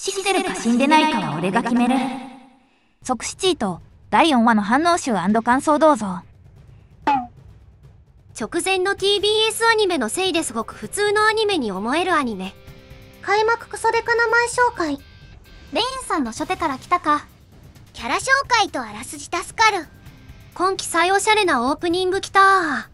死んでるか死んでないかは俺が決める。即死チート第4話の反応集&感想どうぞ。 直前の TBS アニメのせいですごく普通のアニメに思えるアニメ。 開幕クソデカ名前紹介。 レインさんの初手から来たか。 キャラ紹介とあらすじ助かる。 今季最おしゃれなオープニング来た。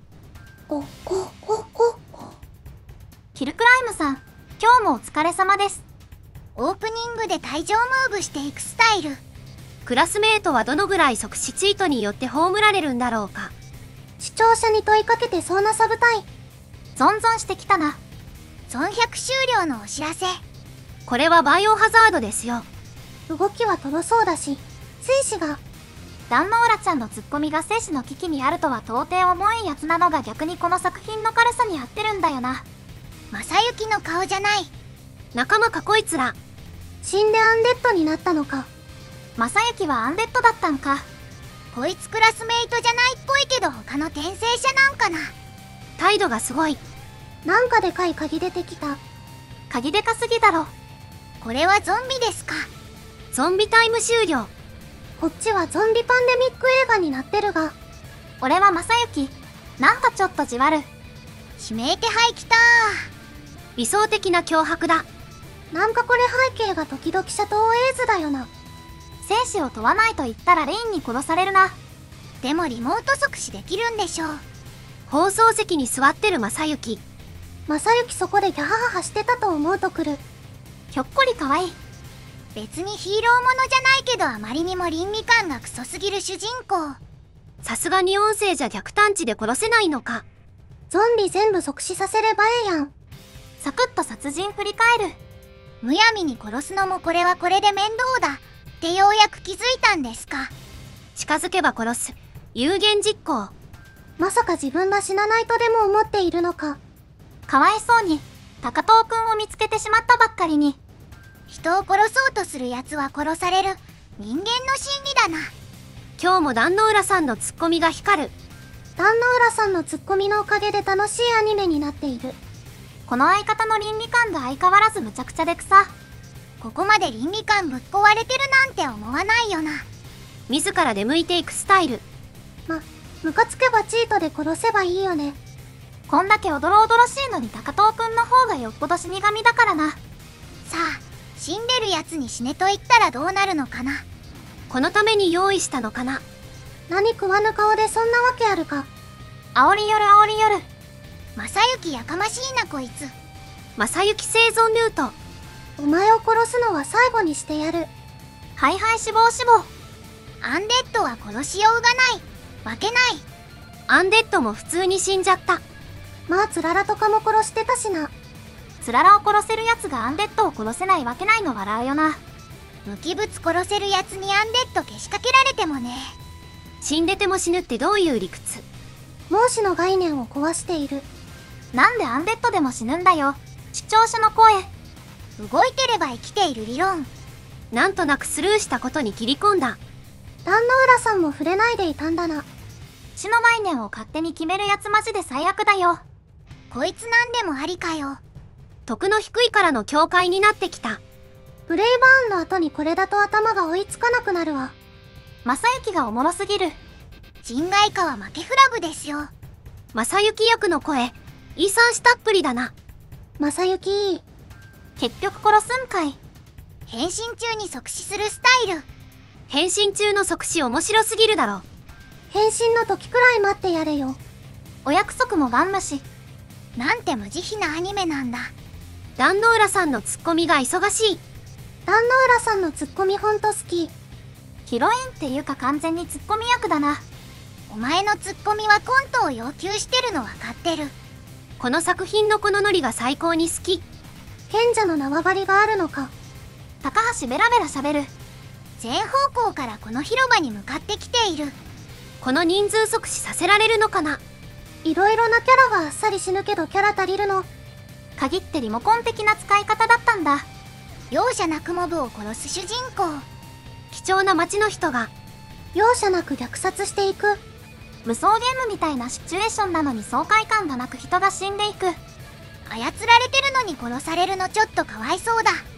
ヒルクライムさん、今日もお疲れ様です。 オープニングで退場ムーブしていくスタイル。 クラスメートはどのぐらい即死チートによって葬られるんだろうか。 視聴者に問いかけてそうなサブタイ。 ゾンゾンしてきたな。 ゾン100終了のお知らせ。 これはバイオハザードですよ。 動きはとろそうだし、生死が。 ダンノーラちゃんのツッコミが生死の危機にあるとは到底思えんやつなのが逆にこの作品の軽さに合ってるんだよな。 正幸の顔じゃない。 仲間かこいつら。 死んでアンデッドになったのか。 正幸はアンデッドだったんか。 こいつクラスメイトじゃないっぽいけど他の転生者なんかな。 態度がすごい。 なんかでかい鍵出てきた。 鍵でかすぎだろ。 これはゾンビですか。 ゾンビタイム終了。 こっちはゾンビパンデミック映画になってるが。 俺は正幸。なんかちょっとじわる。 指名手配きたー。 理想的な脅迫だ。 なんかこれ背景が時々シャトーエイズだよな。 生死を問わないと言ったらレインに殺されるな。 でもリモート即死できるんでしょう。 放送席に座ってる正幸。 正幸そこでギャハハハしてたと思うとくる。 ひょっこり可愛い。 別にヒーローものじゃないけどあまりにも倫理観がクソすぎる主人公。 さすがに音声じゃ逆探知で殺せないのか。 ゾンビ全部即死させればええやん。 サクッと殺人振り返る。 むやみに殺すのもこれはこれで面倒だってようやく気づいたんですか。 近づけば殺す。有言実行。 まさか自分が死なないとでも思っているのか。 かわいそうに高藤くんを見つけてしまったばっかりに。 人を殺そうとする奴は殺される。人間の心理だな。 今日も壇ノ浦さんのツッコミが光る。 壇ノ浦さんのツッコミのおかげで楽しいアニメになっている。 この相方の倫理観が相変わらずむちゃくちゃでくさ。 ここまで倫理観ぶっ壊れてるなんて思わないよな。 自ら出向いていくスタイル。 ムカつけばチートで殺せばいいよね。 こんだけおどろおどろしいのに高藤くんの方がよっぽど死神だからな。 さあ、死んでるやつに死ねと言ったらどうなるのかな。 このために用意したのかな。 何食わぬ顔でそんなわけあるか。 煽りよる煽りよる。 正幸やかましいなこいつ。 正幸生存ルート。 お前を殺すのは最後にしてやる。 はいはい死亡死亡。 アンデッドは殺しようがない。負けない。 アンデッドも普通に死んじゃった。 まあつららとかも殺してたしな。 つららを殺せるやつがアンデッドを殺せないわけないの笑うよな。 無機物殺せるやつにアンデッドけしかけられてもね。 死んでても死ぬってどういう理屈。 孟子の概念を壊している。 なんでアンデッドでも死ぬんだよ。視聴者の声。 動いてれば生きている理論。 なんとなくスルーしたことに切り込んだ。 壇ノ浦さんも触れないでいたんだな。 死の概念を勝手に決めるやつマジで最悪だよ。 こいつなんでもありかよ。 徳の低いからの境界になってきた。 ブレイバーンの後にこれだと頭が追いつかなくなるわ。 正幸がおもろすぎる。 人外化は負けフラグですよ。 正幸役の声遺産したっぷりだな。 正幸結局殺すんかい。 変身中に即死するスタイル。 変身中の即死面白すぎるだろ。 変身の時くらい待ってやれよ。 お約束もガン無視。 なんて無慈悲なアニメなんだ。 壇ノ浦さんのツッコミが忙しい。 壇ノ浦さんのツッコミほんと好き。 ヒロインっていうか完全にツッコミ役だな。 お前のツッコミはコントを要求してるの分かってる。 この作品のこのノリが最高に好き。 賢者の縄張りがあるのか。 高橋ベラベラ喋る。 全方向からこの広場に向かってきている。 この人数即死させられるのかな。 いろいろなキャラはあっさり死ぬけどキャラ足りるの。 限ってリモコン的な使い方だったんだ。 容赦なくモブを殺す主人公。 貴重な街の人が容赦なく虐殺していく。 無双ゲームみたいなシチュエーションなのに爽快感がなく人が死んでいく。 操られてるのに殺されるのちょっとかわいそうだ。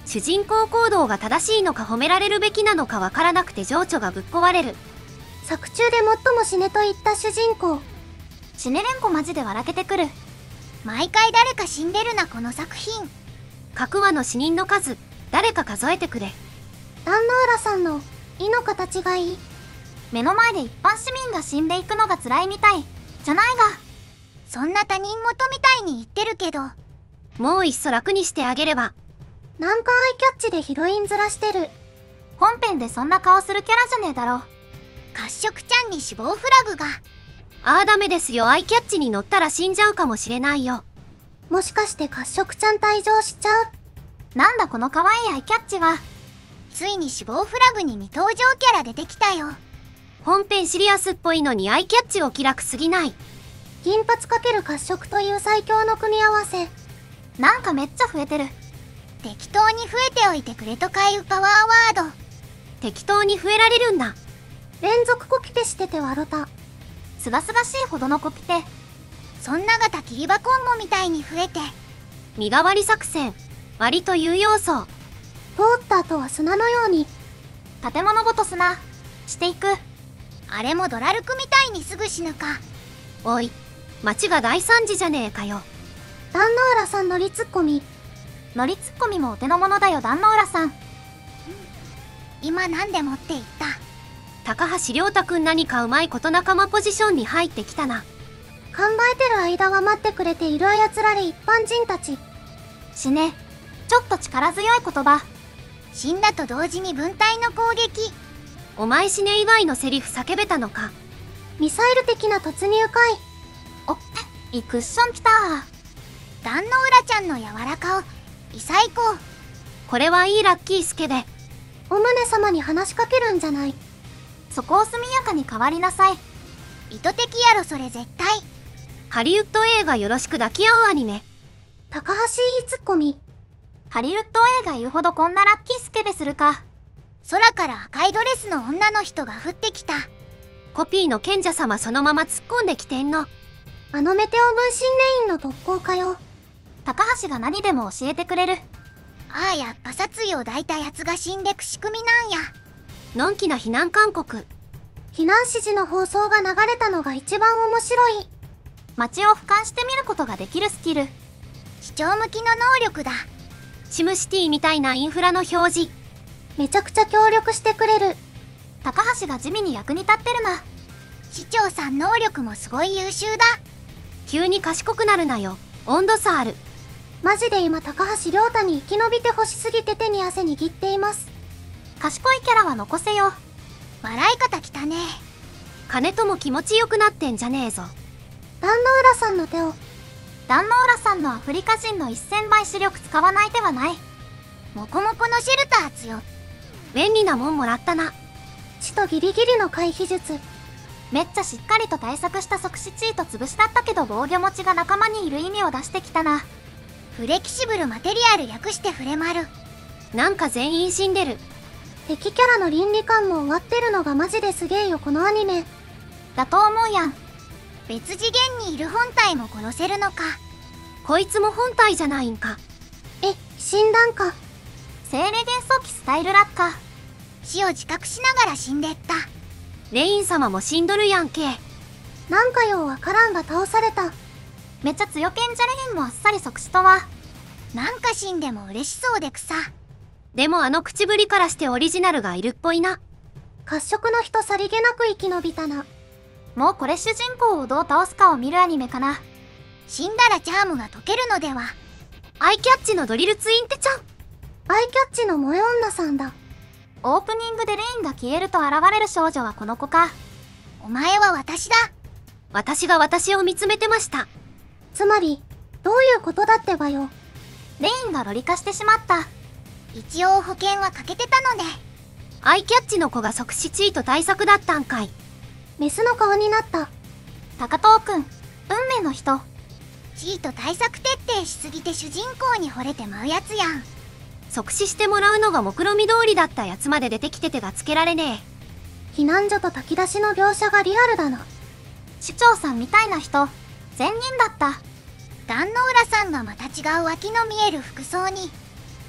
主人公行動が正しいのか褒められるべきなのかわからなくて情緒がぶっ壊れる。 作中で最も死ねと言った主人公。 死ねれんこマジで笑けてくる。 毎回誰か死んでるなこの作品。 各話の死人の数、誰か数えてくれ。 壇ノ浦さんの意の形がいい。 目の前で一般市民が死んでいくのが辛いみたいじゃないが。 そんな他人事みたいに言ってるけど、 もういっそ楽にしてあげれば。 なんかアイキャッチでヒロイン面してる。 本編でそんな顔するキャラじゃねえだろ。 褐色ちゃんに死亡フラグが。 あーダメですよ、アイキャッチに乗ったら死んじゃうかもしれないよ。 もしかして褐色ちゃん退場しちゃう？ なんだこの可愛いアイキャッチは。 ついに死亡フラグに未登場キャラ出てきたよ。 本編シリアスっぽいのにアイキャッチを気楽すぎない。 銀髪×褐色という最強の組み合わせ。 なんかめっちゃ増えてる。 適当に増えておいてくれとかいうパワーワード。 適当に増えられるんだ。 連続コピペしてて笑た。 すがすがしいほどのコピペ。 そんながたきりばコンボみたいに増えて。 身代わり作戦、割と有用そう。 通った後は砂のように。 建物ごと砂していく。 あれもドラルクみたいにすぐ死ぬか。 おい、町が大惨事じゃねえかよ。 壇ノ浦さん乗りツッコミ。 乗りツッコミもお手の物だよ壇ノ浦さん。 今なんで持っていった？ 高橋亮太くん何かうまいこと仲間ポジションに入ってきたな。 考えてる間は待ってくれている操られ一般人たち。 死ね。ちょっと力強い言葉。 死んだと同時に分隊の攻撃。 お前死ね祝いのセリフ叫べたのか。 ミサイル的な突入回。 お、いいクッションきた。 壇ノ浦ちゃんの柔らかを異最高。 これはいいラッキースケで。 お宗様に話しかけるんじゃない。 そこを速やかに変わりなさい。 意図的やろそれ絶対。 ハリウッド映画よろしく抱き合うアニメ。 高橋いいツッコミ。 ハリウッド映画言うほどこんなラッキースケでするか。 空から赤いドレスの女の人が降ってきた。 コピーの賢者様そのまま突っ込んできてんの。 あのメテオ分身レインの特攻かよ。 高橋が何でも教えてくれる。 ああやっぱ殺意を抱いたやつが死んでく仕組みなんや。 のんきな避難勧告。 避難指示の放送が流れたのが一番面白い。 街を俯瞰して見ることができるスキル。 視聴向きの能力だ。 シムシティみたいなインフラの表示。 めちゃくちゃ協力してくれる。 高橋が地味に役に立ってるな。 市長さん能力もすごい優秀だ。 急に賢くなるなよ。温度差ある。 マジで今高橋亮太に生き延びてほしすぎて手に汗握っています。 賢いキャラは残せよ。 笑い方きたね。 金とも気持ちよくなってんじゃねえぞ。 壇ノ浦さんの手を。 壇ノ浦さんのアフリカ人の1000倍視力使わない手はない。 モコモコのシェルター強。 便利なもんもらったな。 血とギリギリの回避術。 めっちゃしっかりと対策した即死チート潰しだったけど防御持ちが仲間にいる意味を出してきたな。 フレキシブルマテリアル略してフレマル。 なんか全員死んでる。 敵キャラの倫理観も終わってるのがマジですげえよこのアニメ。 だと思うやん。 別次元にいる本体も殺せるのか。 こいつも本体じゃないんか。 え、死んだんか。 精霊元素機スタイル落下。 死を自覚しながら死んでった。 レイン様も死んどるやんけ。 なんかようわからんが倒された。 めっちゃ強けんじゃれへんもあっさり即死とは。 なんか死んでも嬉しそうで草。 でもあの口ぶりからしてオリジナルがいるっぽいな。 褐色の人さりげなく生き延びたな。 もうこれ主人公をどう倒すかを見るアニメかな。 死んだらチャームが解けるのでは。 アイキャッチのドリルツインテちゃん。 アイキャッチの萌え女さんだ。 オープニングでレインが消えると現れる少女はこの子か。 お前は私だ。 私が私を見つめてました。 つまり、どういうことだってばよ。 レインがロリ化してしまった。 一応保険はかけてたので。 アイキャッチの子が即死チート対策だったんかい。 メスの顔になった。 高藤くん、運命の人。 チート対策徹底しすぎて主人公に惚れてまうやつやん。 即死してもらうのが目論見通りだったやつまで出てきててがつけられね避難所と炊き出しの描写がリアルだな。 市長さんみたいな人、善人だった。 壇ノ浦さんがまた違う脇の見える服装に。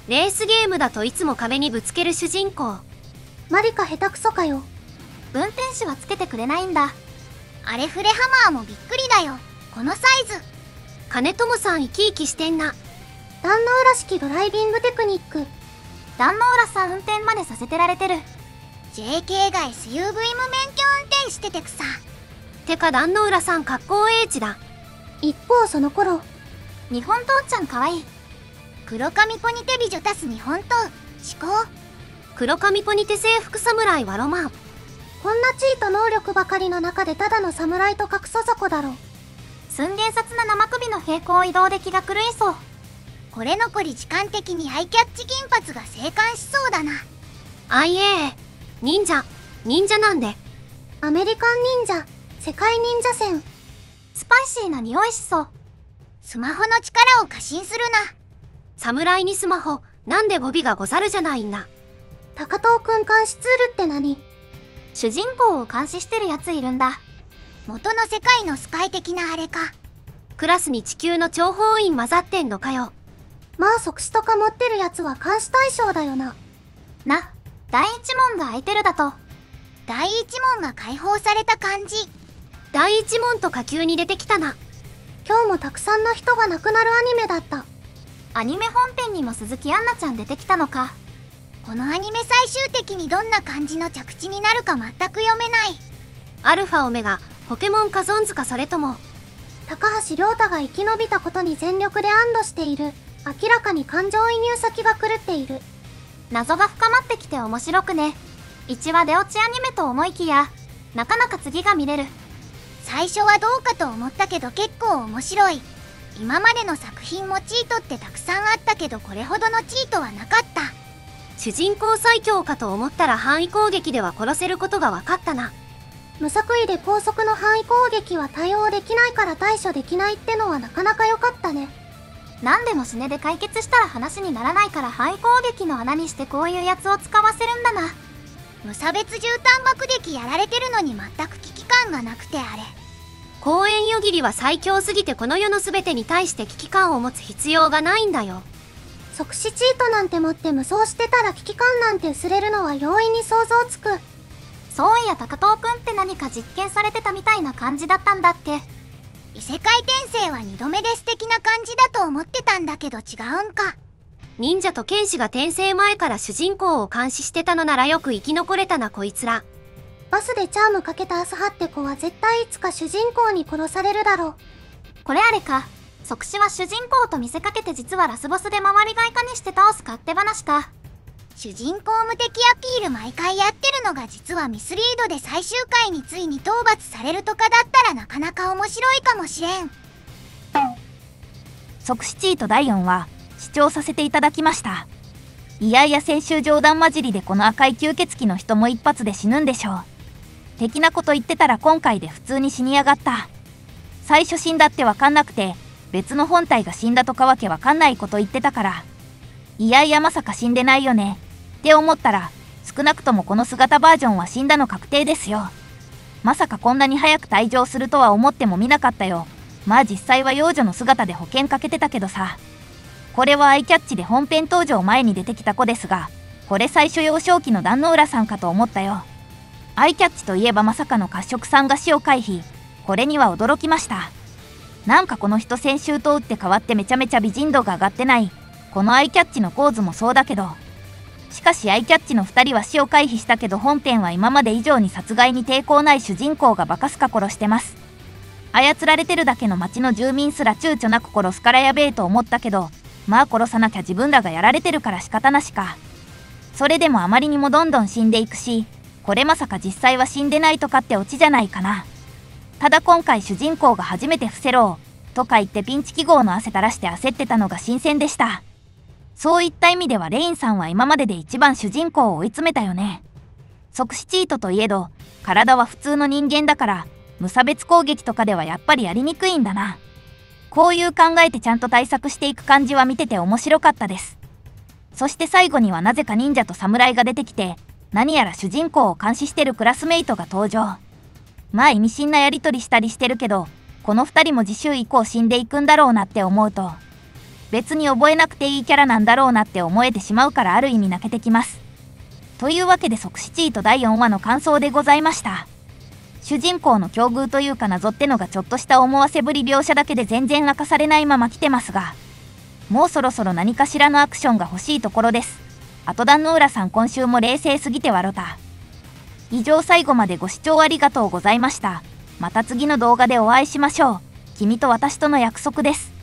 レースゲームだといつも壁にぶつける主人公。 マリカ下手くそかよ。 運転手はつけてくれないんだ。 あれフレハマーもびっくりだよ。このサイズ。 金友さん生き生きしてんな。 壇ノ浦式ドライビングテクニック。 壇ノ浦さん運転までさせてられてる。 JK が SUV 無免許運転しててくさ。 てか壇ノ浦さん格好英知だ。 一方その頃、 日本刀ちゃんかわいい。 黒髪ポニテ美女足す日本刀思考。 黒髪ポニテ制服侍はロマン。 こんな地位と能力ばかりの中でただの侍と格差底だろ。 寸厳殺な生首の平行移動で気が狂いそう。 これ残り時間的にアイキャッチ金髪が生還しそうだな。 あいえ、忍者なんで。 アメリカン忍者、世界忍者戦。 スパイシーな匂いしそう。 スマホの力を過信するな。 侍にスマホ、なんで語尾がござるじゃないんだ。 高藤くん監視ツールって何？ 主人公を監視してるやついるんだ。 元の世界のスパイ的なあれか。 クラスに地球の諜報員混ざってんのかよ。 まあ即死とか持ってるやつは監視対象だよな。 な、第一門が空いてるだと。 第一門が解放された感じ。 第一門とか急に出てきたな。 今日もたくさんの人が亡くなるアニメだった。 アニメ本編にも鈴木杏奈ちゃん出てきたのか。 このアニメ最終的にどんな感じの着地になるか全く読めない。 アルファオメガ、ポケモンかゾンズかそれとも。 高橋亮太が生き延びたことに全力で安堵している。明らかに感情移入先が狂っている。 謎が深まってきて面白くね。1話出落ちアニメと思いきや、なかなか次が見れる。 最初はどうかと思ったけど結構面白い。今までの作品もチートってたくさんあったけどこれほどのチートはなかった。 主人公最強かと思ったら範囲攻撃では殺せることが分かったな。 無作為で高速の範囲攻撃は対応できないから対処できないってのはなかなか良かったね。 何でも死ねで解決したら話にならないから範囲攻撃の穴にしてこういうやつを使わせるんだな。 無差別絨毯爆撃やられてるのに全く危機感がなくてあれ。 公園よぎりは最強すぎてこの世の全てに対して危機感を持つ必要がないんだよ。 即死チートなんて持って無双してたら危機感なんて薄れるのは容易に想像つく。 そういや高藤くんって何か実験されてたみたいな感じだったんだっけ。 異世界転生は2度目で素敵な感じだと思ってたんだけど違うんか。 忍者と剣士が転生前から主人公を監視してたのならよく生き残れたなこいつら。 バスでチャームかけたアスハって子は絶対いつか主人公に殺されるだろう。 これあれか。即死は主人公と見せかけて実はラスボスで周りがいかにして倒す勝手話か。 主人公無敵アピール毎回やってるのが実はミスリードで最終回についに討伐されるとかだったらなかなか面白いかもしれん。 即死チート第4話視聴させていただきました。いやいや先週冗談交じりでこの赤い吸血鬼の人も一発で死ぬんでしょう的なこと言ってたら今回で普通に死にやがった。最初死んだってわかんなくて別の本体が死んだとかわけわかんないこと言ってたから、いやいやまさか死んでないよねって思ったら少なくともこの姿バージョンは死んだの確定ですよ。まさかこんなに早く退場するとは思ってもみなかったよ。まあ実際は幼女の姿で保険かけてたけどさ。これはアイキャッチで本編登場前に出てきた子ですが、これ最初幼少期の壇ノ浦さんかと思ったよ。アイキャッチといえばまさかの褐色さんが死を回避。これには驚きました。なんかこの人先週と打って変わってめちゃめちゃ美人度が上がってない。このアイキャッチの構図もそうだけど。しかしアイキャッチの2人は死を回避したけど本編は今まで以上に殺害に抵抗ない主人公がバカすか殺してます。操られてるだけの町の住民すら躊躇なく殺すからやべえと思ったけど、まあ殺さなきゃ自分らがやられてるから仕方なしか。それでもあまりにもどんどん死んでいくし、これまさか実際は死んでないとかってオチじゃないかな。ただ今回主人公が初めて伏せろとか言ってピンチ記号の汗垂らして焦ってたのが新鮮でした。そういった意味ではレインさんは今までで一番主人公を追い詰めたよね。即死チートといえど体は普通の人間だから無差別攻撃とかではやっぱりやりにくいんだな。こういう考えてちゃんと対策していく感じは見てて面白かったです。そして最後にはなぜか忍者と侍が出てきて何やら主人公を監視してるクラスメイトが登場。まあ意味深なやりとりしたりしてるけど、この2人も次週以降死んでいくんだろうなって思うと別に覚えなくていいキャラなんだろうなって思えてしまうからある意味泣けてきます。というわけで即死チート第4話の感想でございました。主人公の境遇というか謎ってのがちょっとした思わせぶり描写だけで全然明かされないまま来てますが、もうそろそろ何かしらのアクションが欲しいところです。後段の浦さん今週も冷静すぎて笑った。以上最後までご視聴ありがとうございました。また次の動画でお会いしましょう。君と私との約束です。